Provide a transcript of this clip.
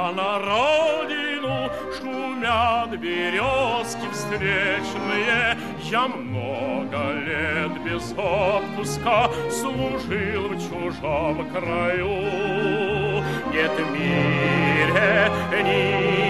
а на родину шумят березки встречные. Я много лет без отпуска служил в чужом краю. Нет в мире ни